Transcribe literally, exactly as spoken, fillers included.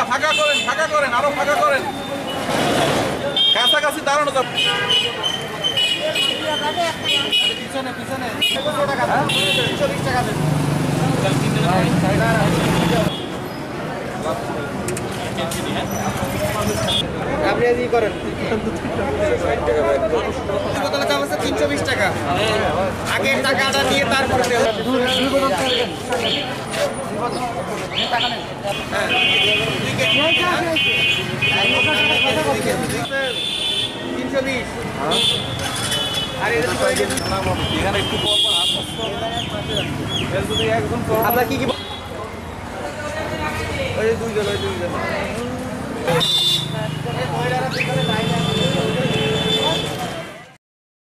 ফাঁকা করেন, ফাঁকা করেন, আরো ফাঁকা করেন, কাছাকাছি দাঁড়ানো যাবে। পিছনে পিছনে তিনশো বিশ টাকা দেন। আপনি কি করেন? বোতলের দাম আছে তিনশো বিশ টাকা। আগের টাকাটা দিয়ে তারপরে তিনশো বিশ। এখানে একটু আপনার কি কি ওই দুইজন ওই দুইজন